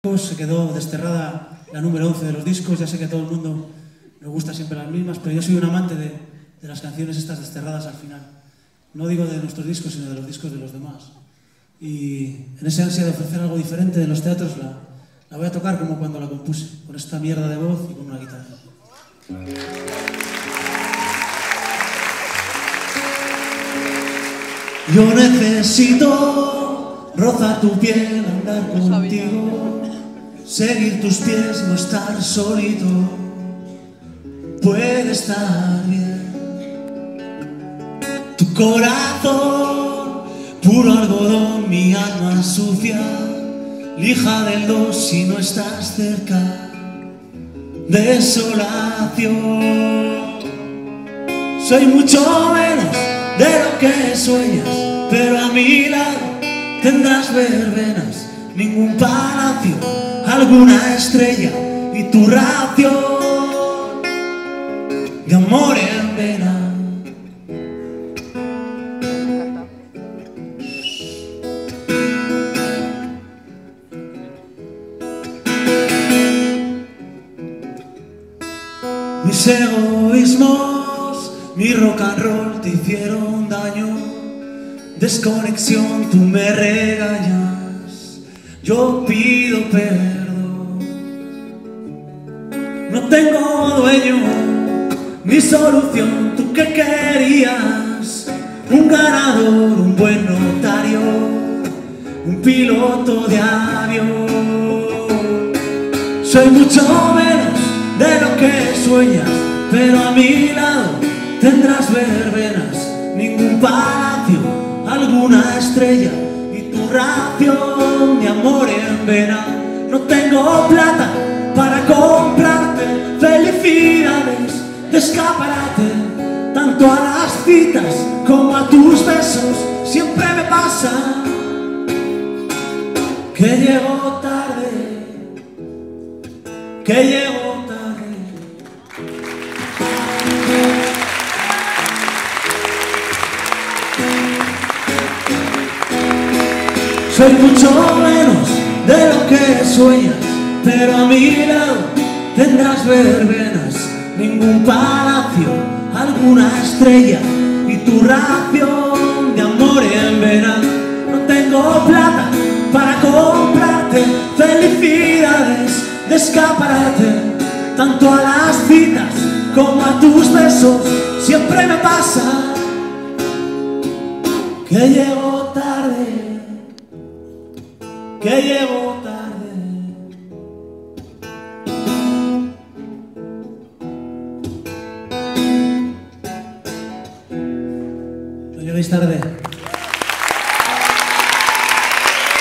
Se quedó desterrada la número 11 de los discos. Ya sé que a todo el mundo nos gusta siempre las mismas, pero yo soy un amante de las canciones estas desterradas al final. No digo de nuestros discos, sino de los discos de los demás. Y en ese ansia de ofrecer algo diferente de los teatros, la voy a tocar como cuando la compuse, con esta mierda de voz y con una guitarra. Yo necesito rozar tu piel, andar contigo, seguir tus pies, no estar solito. Puede estar bien. Tu corazón, puro algodón, mi alma sucia, lija del dos si no estás cerca. Desolación. Soy mucho menos de lo que sueñas, pero a mi lado tendrás verbenas, ningún palacio, alguna estrella y tu ración de amor en vena. Mis egoísmos, mi rock and roll te hicieron daño. Desconexión, tú me regañas, yo pido perdón. No tengo dueño ni solución, ¿tú qué querías? Un ganador, un buen notario, un piloto de avión. Soy mucho menos de lo que sueñas, pero a mi lado tendrás verbenas, ningún palacio, alguna estrella y tu ración de amor en vena. No tengo plata para comprarte felicidades de escaparate, tanto a las citas como a tus besos. Siempre me pasa que llego tarde, que llego tarde. Soy mucho menos de lo que sueñas, pero a mi lado tendrás verbenas, ningún palacio, alguna estrella y tu ración de amor en vena. No tengo plata para comprarte felicidades de escaparate, tanto a las citas como a tus besos. Siempre me pasa que llego tarde, que llego tarde. No lleguéis tarde.